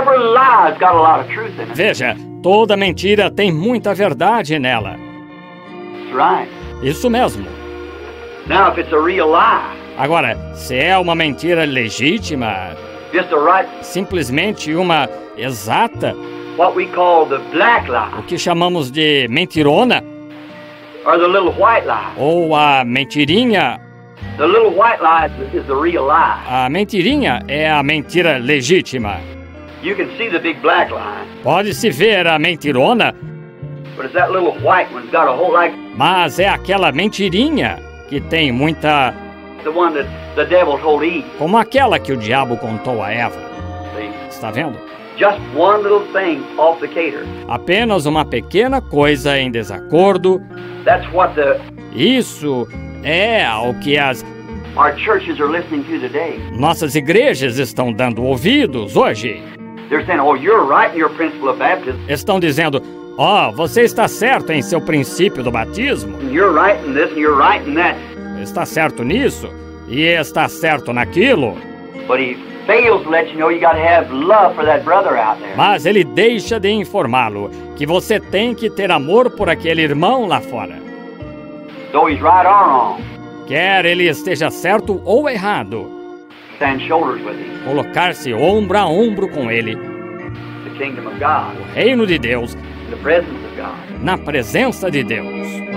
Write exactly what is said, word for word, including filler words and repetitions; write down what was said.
Every lie's got a lot of truth in it. Veja, toda mentira tem muita verdade nela. That's right. Isso mesmo. Now, if it's a real lie, Agora, se é uma mentira legítima, just a right, simplesmente uma exata, what we call the black lie, o que chamamos de mentirona, or the little white lie. ou a mentirinha, The little white lie is, is the real lie. a mentirinha é a mentira legítima. You can see the big black lie, Pode-se ver a mentirona, but it's that little white one's got a whole like mas é aquela mentirinha que tem muita... the one that the devil told Eve. como aquela que o diabo contou a Eva. See? Está vendo? Just one little thing off the cater. Apenas uma pequena coisa em desacordo. That's what the Isso é ao que as our churches are listening to today. nossas igrejas estão dando ouvidos hoje. They're saying, "Oh, you're right in your principle of baptism. Estão dizendo, ó, você está certo em seu princípio do batismo. And you're right in this, and you're right in that." Está certo nisso e está certo naquilo. But he fails to let you know you got to have love for that brother out there. Mas ele deixa de informá-lo que você tem que ter amor por aquele irmão lá fora. Though he's right or wrong, Quer ele esteja certo ou errado, stand shoulders with him. colocar-se ombro a ombro com ele, The kingdom of God, o reino de Deus, the presence of God. na presença de Deus.